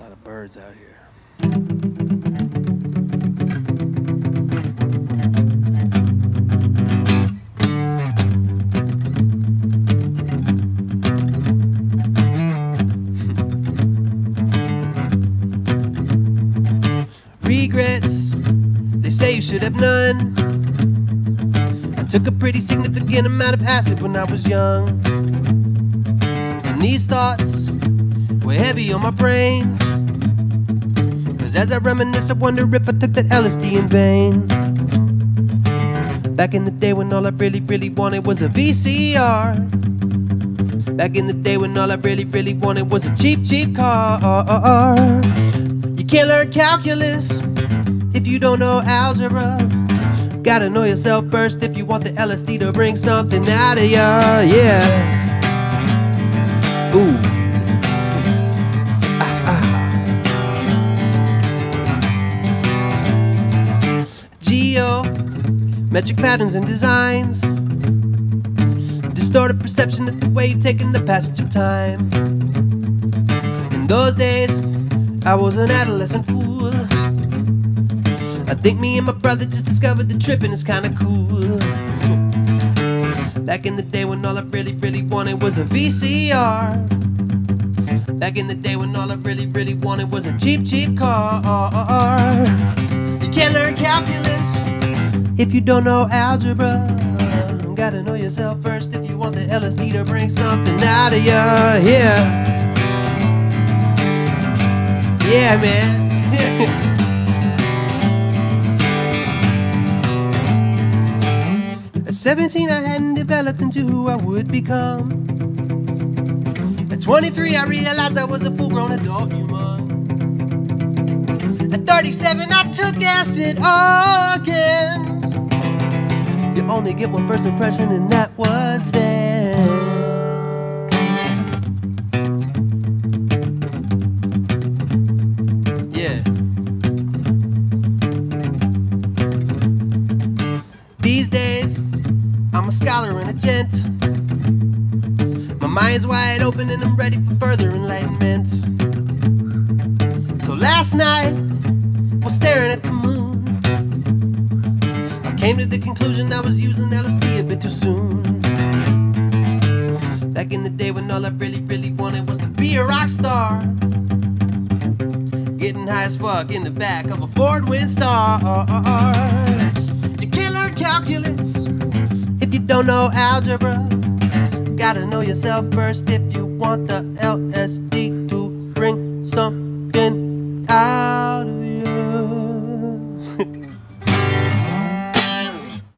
A lot of birds out here. Regrets, they say you should have none. I took a pretty significant amount of acid when I was young, and these thoughts were heavy on my brain. Cause as I reminisce, I wonder if I took that LSD in vain. Back in the day when all I really wanted was a VCR. Back in the day when all I really wanted was a cheap car. You can't learn calculus if you don't know algebra. Gotta know yourself first if you want the LSD to bring something out of ya, yeah. Ooh. Geometric patterns and designs, distorted perception of the way you're taking the passage of time. In those days, I was an adolescent fool. I think me and my brother just discovered the tripping is kinda cool. Back in the day when all I really wanted was a VCR. Back in the day when all I really wanted was a cheap car. You can't learn calculus if you don't know algebra. Gotta know yourself first if you want the LSD to bring something out of ya, yeah. Yeah, man. At 17, I hadn't developed into who I would become. At 23, I realized I was a full-grown adult human. At 37, I took acid again. You only get one first impression, and that was then. Yeah. These days, I'm a scholar and a gent. My mind's wide open and I'm ready for further enlightenment. So last night, while staring at the moon, I came to the conclusion I was using LSD a bit too soon. Back in the day when all I really wanted was to be a rock star, getting high as fuck in the back of a Ford Windstar. You can't learn calculus if you don't know algebra. Gotta know yourself first if you want the LSD to bring something out.